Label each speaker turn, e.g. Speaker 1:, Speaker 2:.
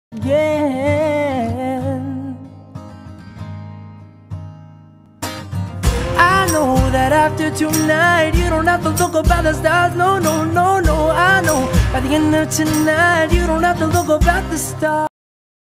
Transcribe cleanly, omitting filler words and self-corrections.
Speaker 1: again. I know that after tonight you don't have to look up at the stars. No, no, no, no. I know by the end of tonight you don't have to look up at the stars.